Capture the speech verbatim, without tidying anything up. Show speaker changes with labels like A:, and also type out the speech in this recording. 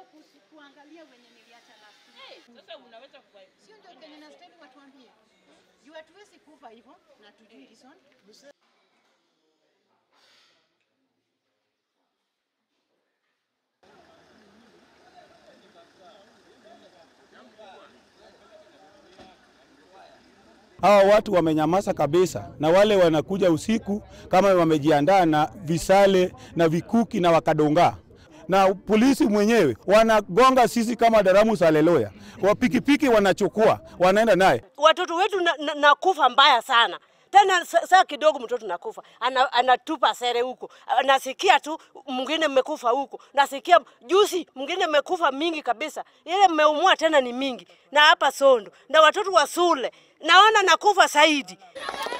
A: kuangalia wenye niliacha last week.
B: Hey, sasa unaweza kwa
A: sio ndio Kenya na style watuambie. Juu hatuwezi kufa hivyo na tujui reason.
C: Hawa watu wamenyamaza kabisa, na wale wanakuja usiku kama wamejiandaa na visale na vikuki na wakadonga. Na polisi mwenyewe wanagonga sisi kama daramu saleloya. Wa pikipiki wanachukua, wanaenda naye.
D: Watoto wetu nakufa na, na mbaya sana. Tena saa kidogo mtoto nakufa. Ana, anatupa sere huko. Nasikia tu mwingine mmekufa huko. Nasikia juzi mwingine mmekufa mingi kabisa. Ile mmeumua tena ni mingi. Na hapa Sondu. Na watoto wa shule naona nakufa zaidi.